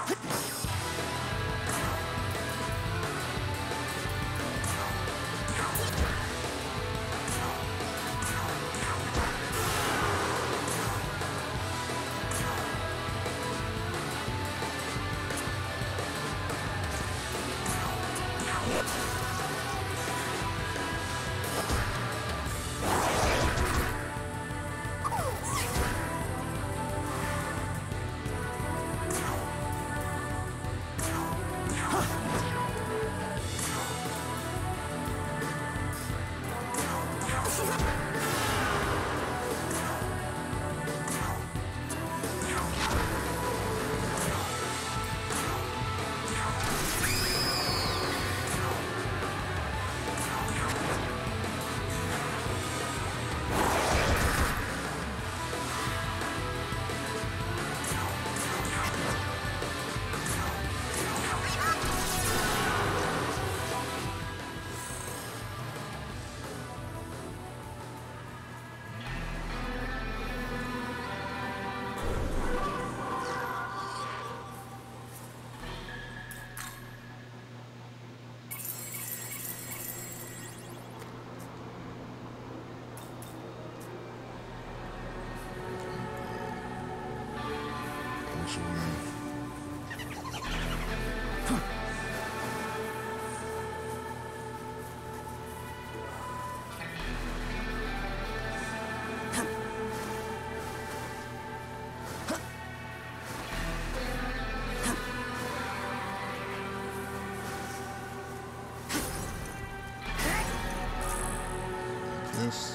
This.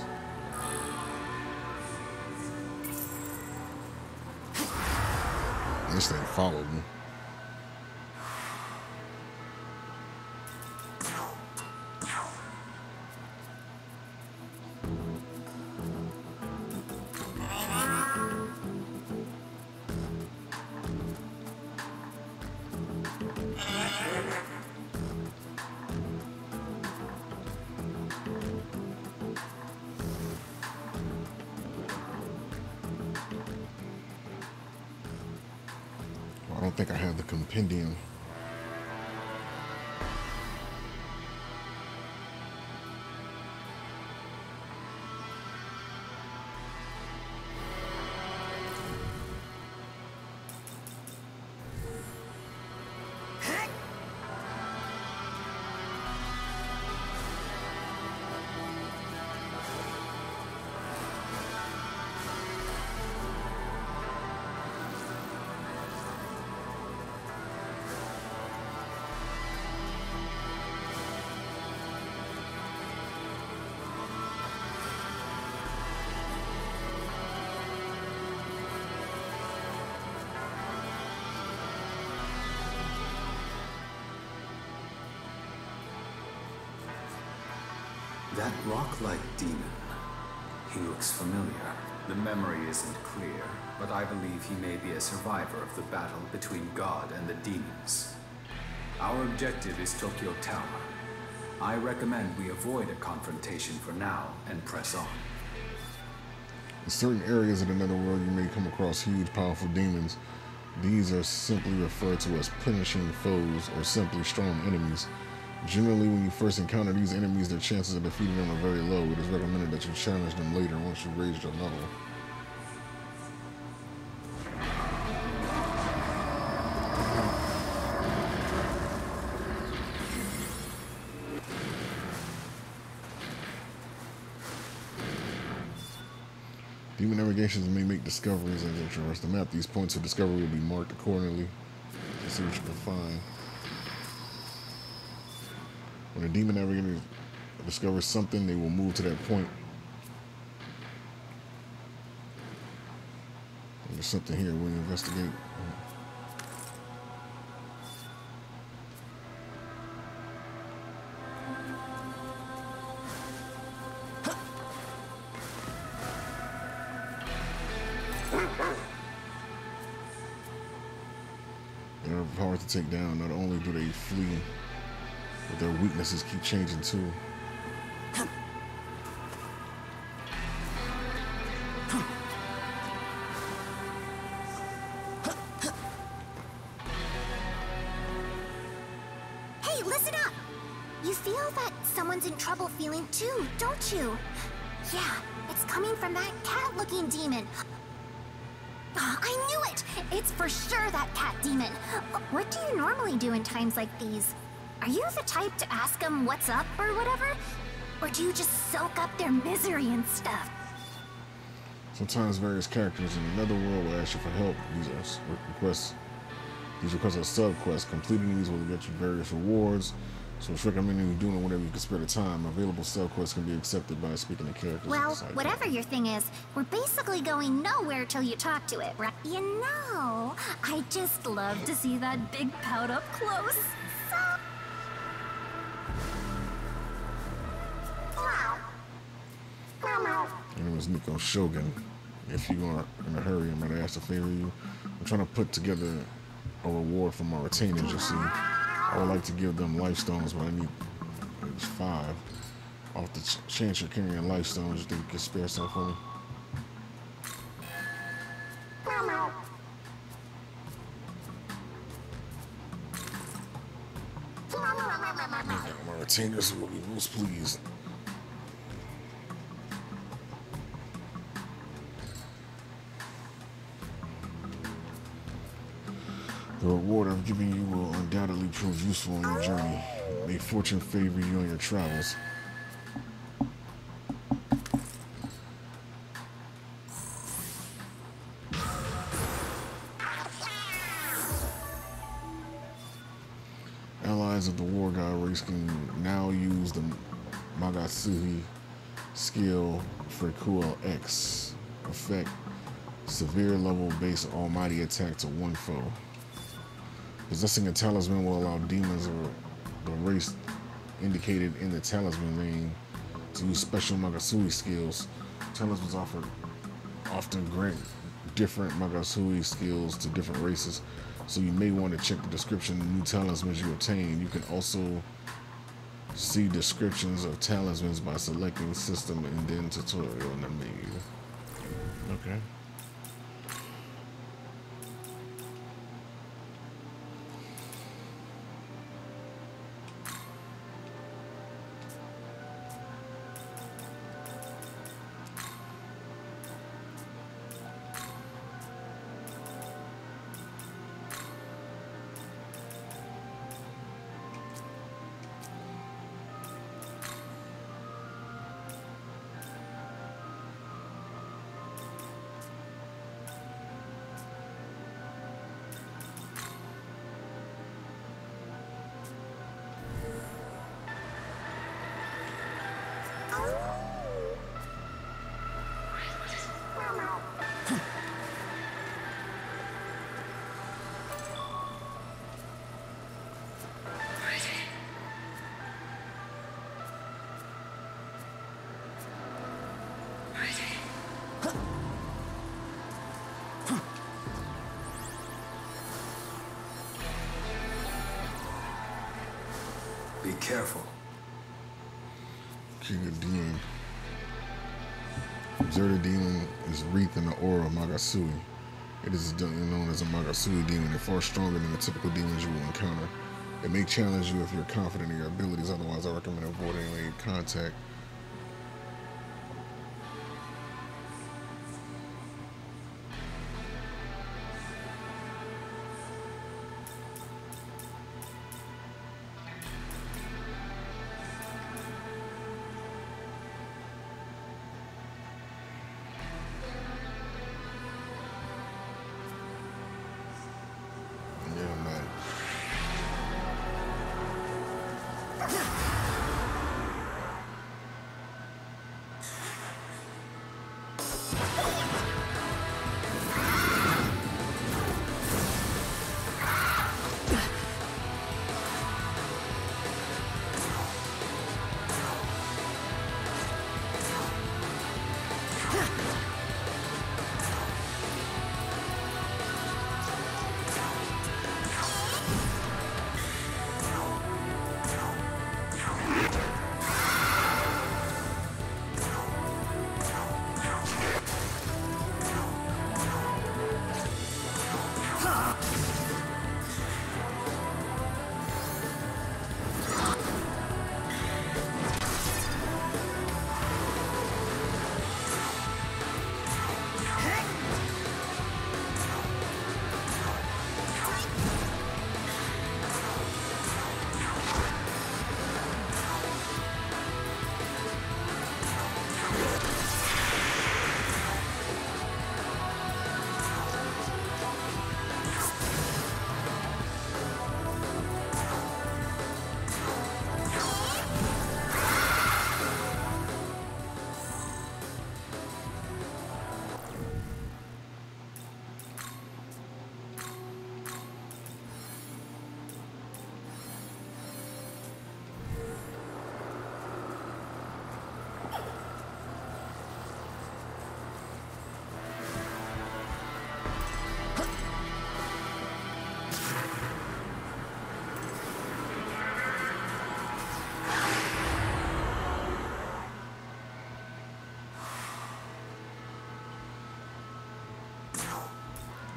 This thing followed me. I don't think I have the compendium. That rock-like demon, he looks familiar. The memory isn't clear, but I believe he may be a survivor of the battle between God and the demons. Our objective is Tokyo Tower. I recommend we avoid a confrontation for now and press on. In certain areas of the Netherworld, you may come across huge, powerful demons. These are simply referred to as punishing foes or simply strong enemies. Generally, when you first encounter these enemies, their chances of defeating them are very low. It is recommended that you challenge them later once you raise your level. Demon navigations may make discoveries as you traverse the map. These points of discovery will be marked accordingly to see what you can find. When a demon navigator discovers something, they will move to that point. And there's something here we'll investigate. They're hard to take down. Not only do they flee, but their weaknesses keep changing too. that someone's in trouble feeling too, don't you? Yeah, it's coming from that cat-looking demon. Oh, I knew it! It's for sure that cat demon. What do you normally do in times like these? Are you the type to ask them what's up or whatever? Or do you just soak up their misery and stuff? Sometimes various characters in another world will ask you for help. These requests are sub-quests. Completing these will get you various rewards. So it's recommending you doing whatever you can spare the time. Available sub-quests can be accepted by speaking to characters. Well, whatever your thing is, we're basically going nowhere till you talk to it, right? You know, I just love to see that big pout up close. So... And it was Nico Shogun. If you're in a hurry, I'm going to ask to favor you. I'm trying to put together a reward for my retainers, you see. I would like to give them life stones, but I need at least 5. Off the chance you're carrying life stones, you think you can spare some for me? My retainers will be most pleased. The reward I've given you will undoubtedly prove useful on your journey. May fortune favor you on your travels. Allies of the War God race can now use the Magatsuhi skill for Cool X effect. Severe level base almighty attack to one foe. Possessing a talisman will allow demons or the race indicated in the talisman name to use special Magatsuhi skills. Talismans often grant different Magatsuhi skills to different races, so you may want to check the description of new talismans you obtain. You can also see descriptions of talismans by selecting system and then tutorial in the menu. Okay. Be careful. King of Demon. Observe the demon is wreathed in the aura of Magatsuhi. It is known as a Magatsuhi demon and far stronger than the typical demons you will encounter. It may challenge you if you're confident in your abilities, otherwise I recommend avoiding any contact.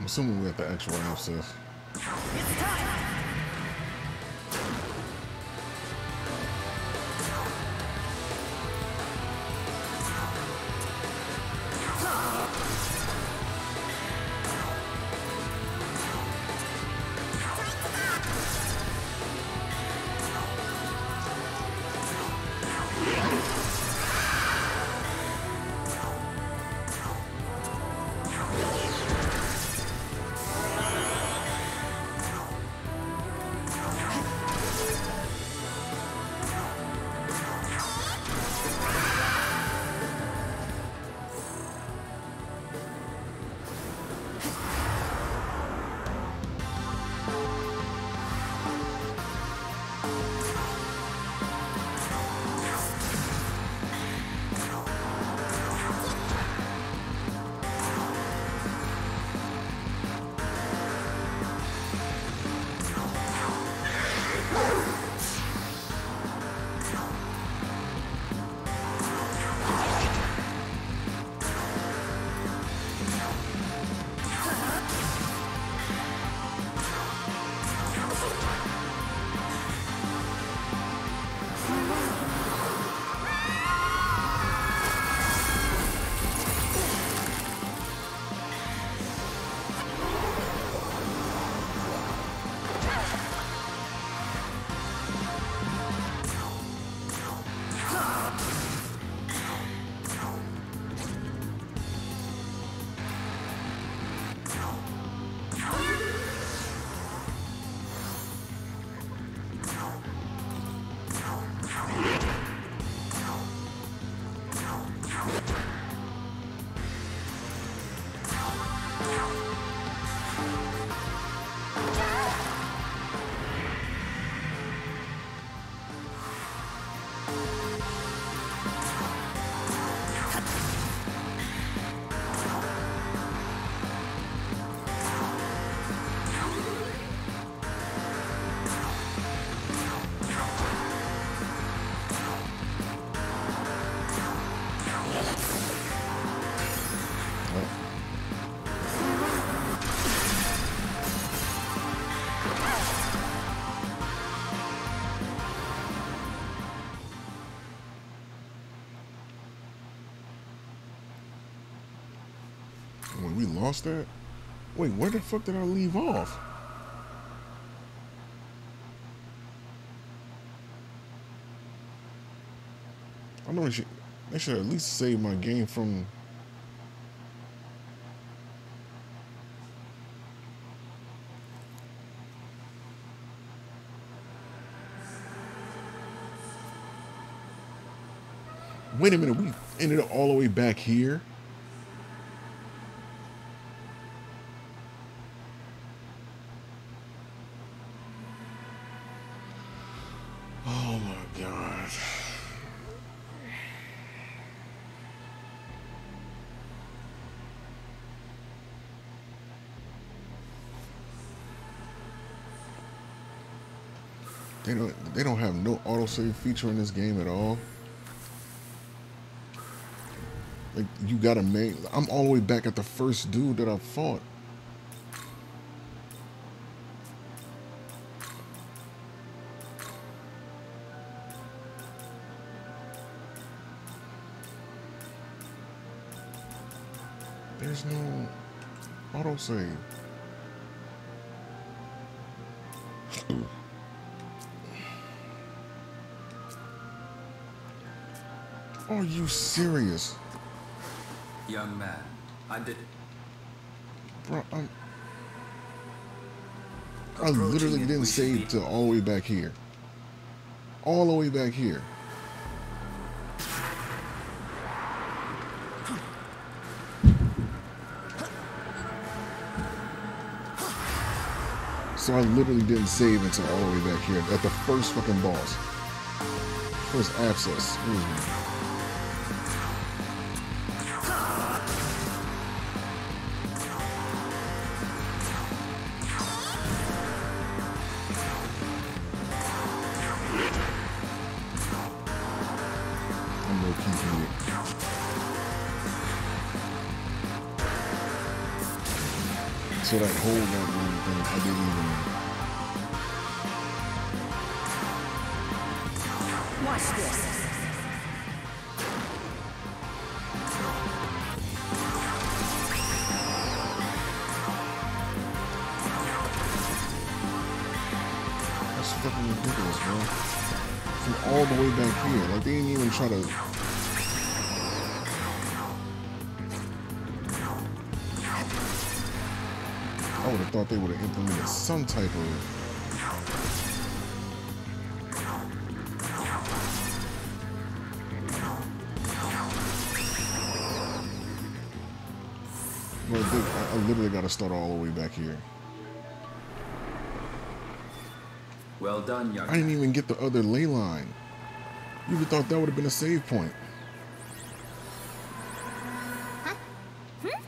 assuming we're at the actual abscess. It's time! Wait, we lost that? Wait, where the fuck did I leave off? I know they should at least save my game from... Wait a minute, we ended up all the way back here? Oh my God. They don't have no autosave feature in this game at all. Like, you gotta make... I'm all the way back at the first dude that I fought. There's no autosave. Are you serious? Young man, Bro, I literally didn't save till all the way back here. All the way back here. So I literally didn't save until all the way back here at the first fucking boss. First abscess. I'm low keeping it. So that whole that weird thing, I didn't even. Watch this. That's fucking ridiculous, bro. From all the way back here, like they didn't even try to. I would have thought they would have implemented some type of. Well, I literally got to start all the way back here. Well done, young I didn't even get the other ley line. You would have thought that would have been a save point. Huh? Hmm?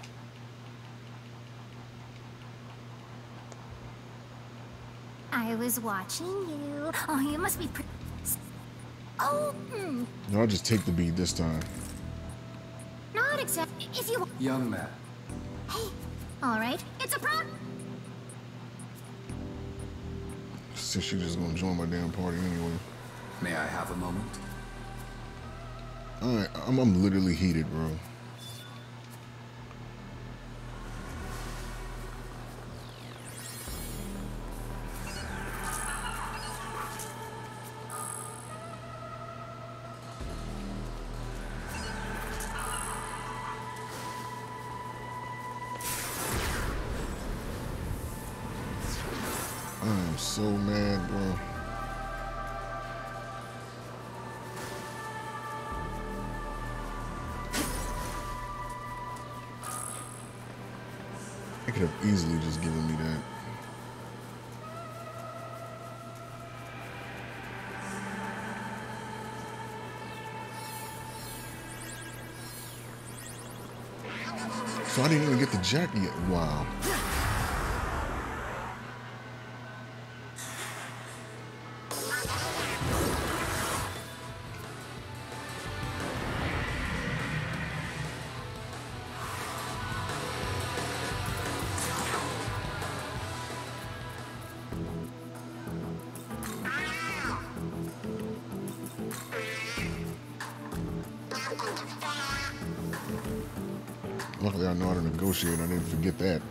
I was watching you. Oh, you must be Oh, No, I'll just take the bead this time. not exactly. If you... Young man, Hey, all right. It's a problem. Since she's just gonna join my damn party anyway. may I have a moment? Alright, I'm literally heated, bro. I am so mad, bro. I could have easily just given me that. So I didn't even get the jacket yet. Wow. Luckily, I know how to negotiate. I didn't forget that.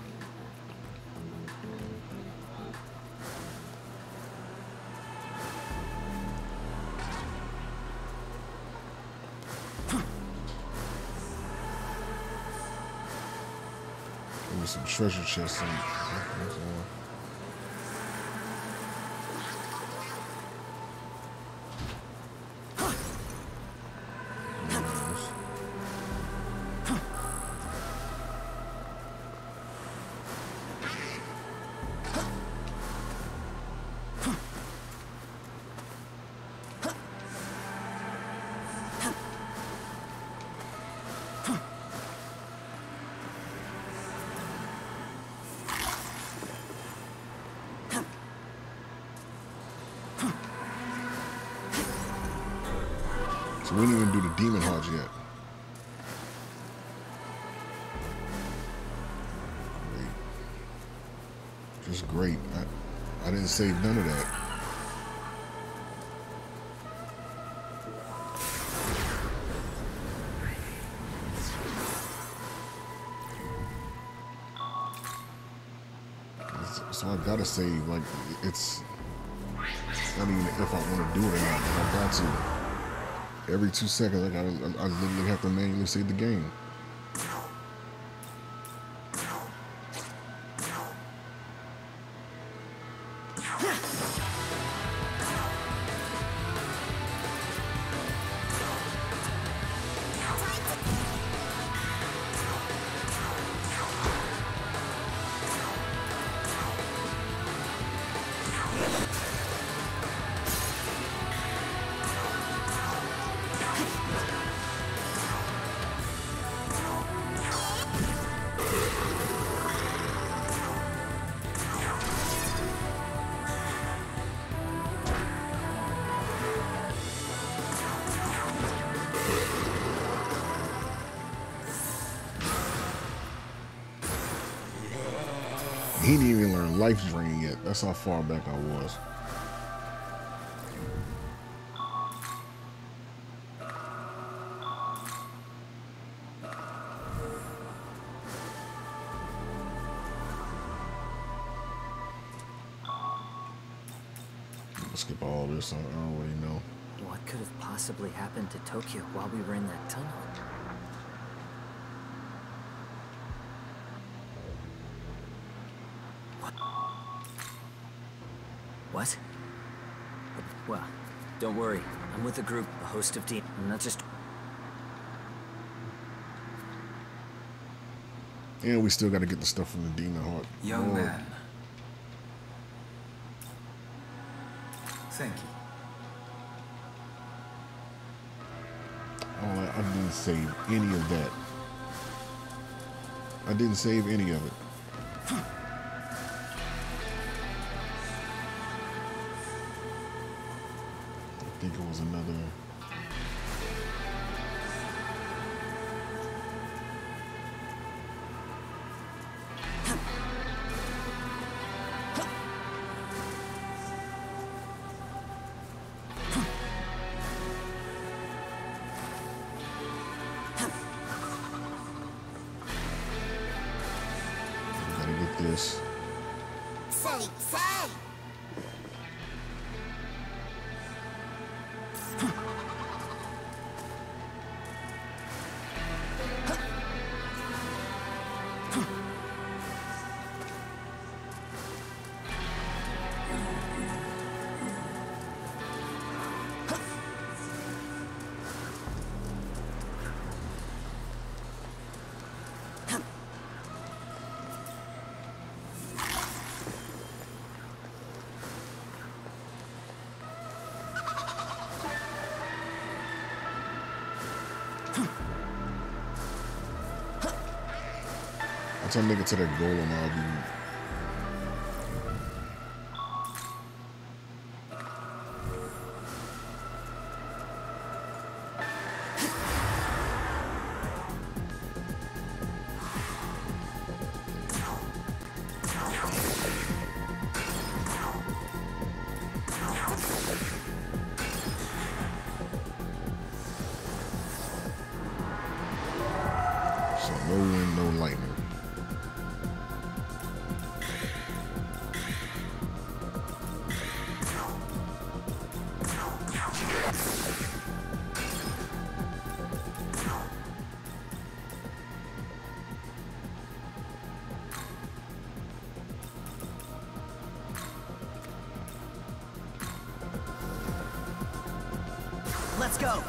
There was some treasure chests in it. So we didn't even do the demon hodge yet. Great. Just great. I didn't save none of that. So I gotta save, like, it's not even if I want to do it or not, but I got to. Every 2 seconds, I literally have to manually save the game. he didn't even learn Life Drain yet. That's how far back I was. Let's skip all this. I don't really know. What could have possibly happened to Tokyo while we were in that tunnel? What? Well, don't worry. I'm with a group, a host of demons. I'm not just... And we still got to get the stuff from the Demon Heart. Young man. Thank you. Oh, I didn't save any of that. I didn't save any of it. I think it was another... Gotta get this. Say. Once I make it to that goal, and I'll be... So no wind, no lightning. Let's go!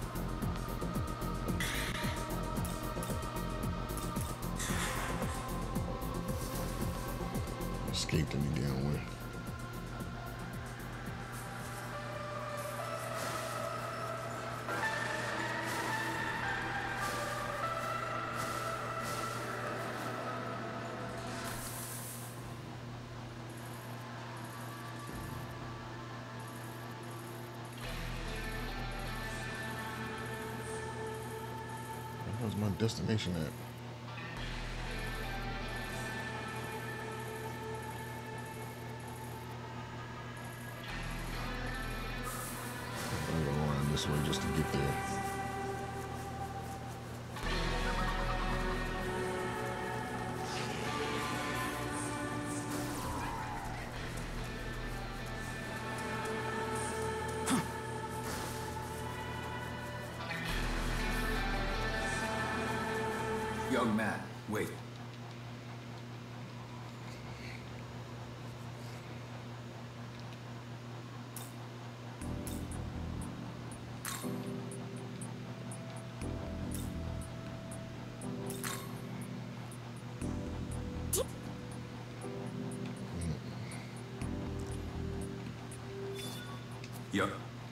Escaped any damn way. Where's my destination at? I'm gonna go around this way just to get there. Young man, wait. Yup.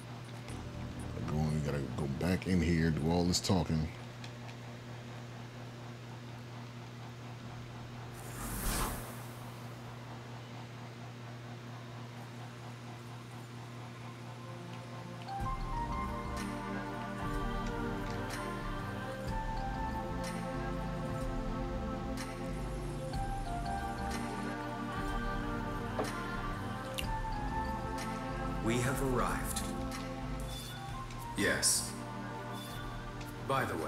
We gotta go back in here, do all this talking. We have arrived. Yes. By the way,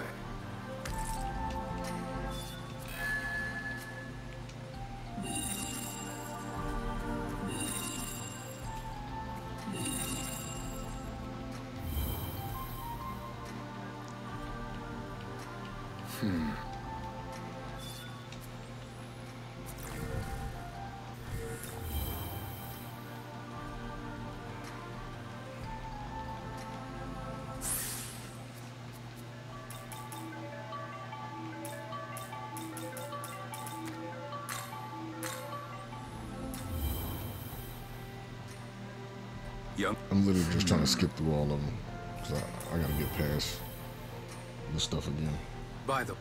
young. I'm literally just trying to skip through all of them because I gotta get past this stuff again. By the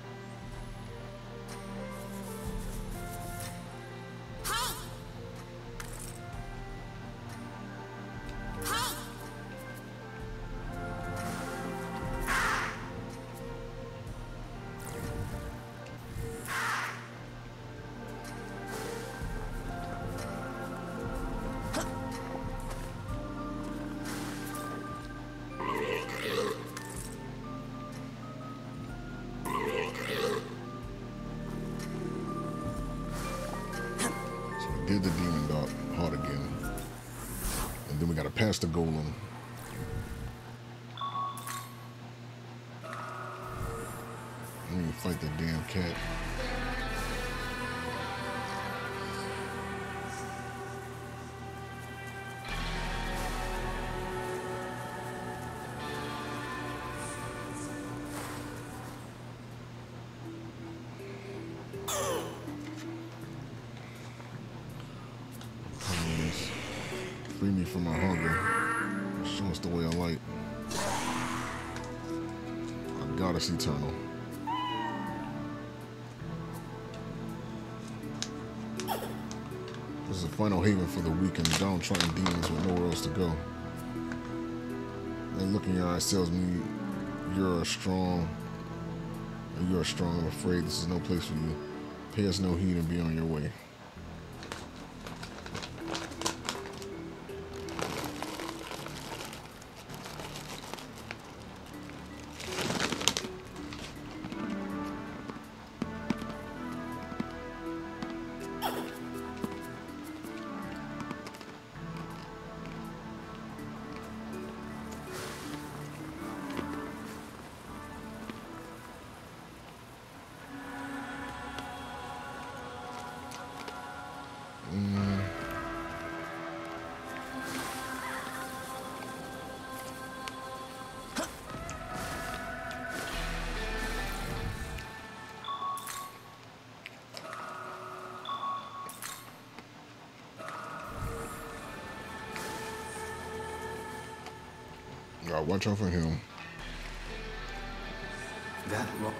Did the demon dog hard again, and then we gotta pass the golem. And then fight the damn cat. Free me from my hunger. Show us the way of light. A goddess eternal. This is a final haven for the weak and downtrodden demons with nowhere else to go. That look in your eyes tells me you're strong. And you are strong. I'm afraid this is no place for you. Pay us no heed and be on your way. Gotta watch out for him. That rock.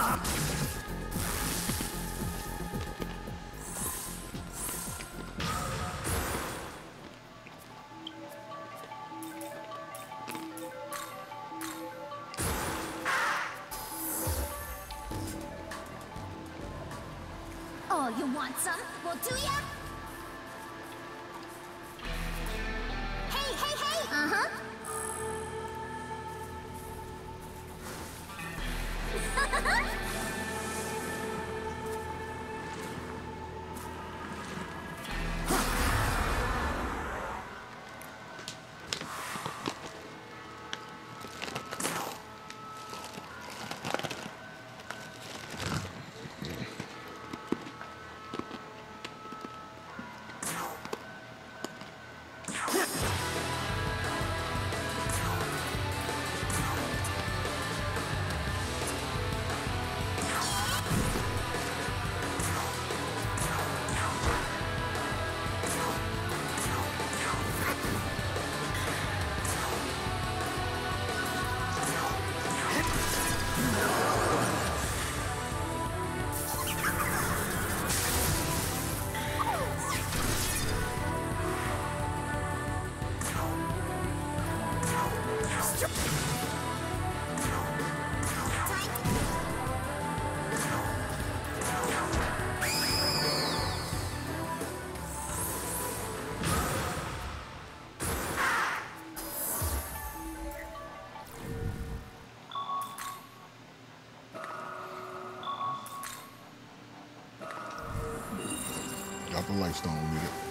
Oh, you want some? Well, do ya? Hey, hey, hey! Uh-huh. Got the light stone, nigga.